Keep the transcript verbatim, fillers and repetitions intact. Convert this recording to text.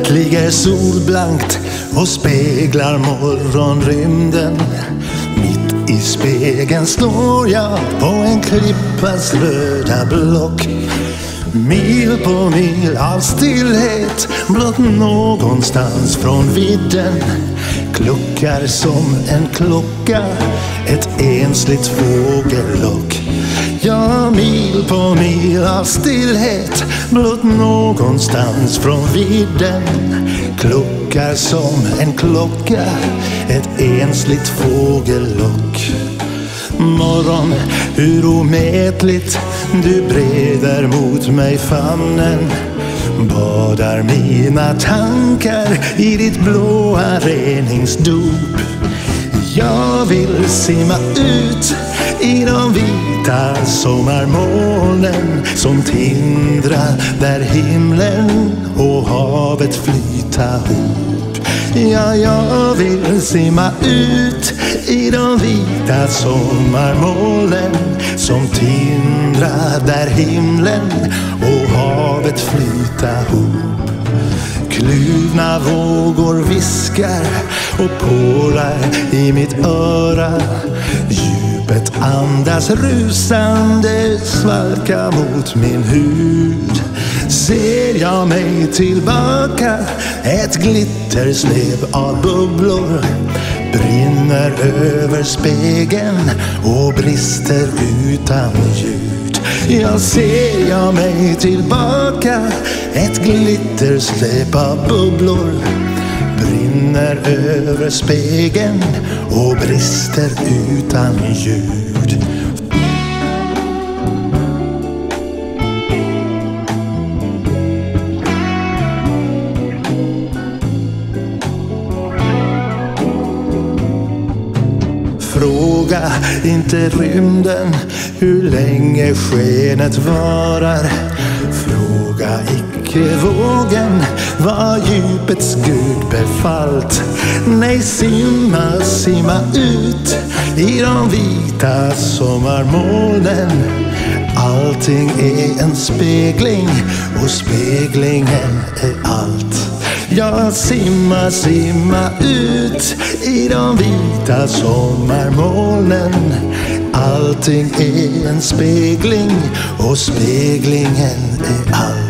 ligger solblankt och speglar morgonrymden. Mitt i spegeln står jag på en klippas röda block. Mil på mil av stillhet, blott någonstans från vidden kluckar som en klocka ett ensligt fågellock. Ja, mil på mil av stillhet, blott någonstans från vidden kluckar som en klocka ett ensligt fågellock. Morgon, hur omätligt du breder mot mig famnen, badar mina tankar i ditt blåa reningsdop. Jag vill simma ut i de vita sommarmolnen som tindrar där himlen och havet flyta ihop. Ja, jag vill simma ut i de vita sommarmolnen som tindrar där himlen och havet flyta ihop. Kluvna vågor viskar och porlar i mitt öra. Djupet andas rusande svalka mot min hud. Ser jag mig tillbaka, ett glitterslev av bubblor brinner över spegeln och brister utan ljud. Jag ser jag mig tillbaka, ett glitterslev av bubblor brinner över spegeln och brister utan ljud. Fråga inte rymden hur länge skenet varar. Fråga icke vågen vad djupets Gud befallt. Nej, simma, simma ut i de vita sommarmolnen. Allting är en spegling och speglingen är allt. Jag simma, simma ut i de vita sommarmolnen. Allting är en spegling och speglingen är allt.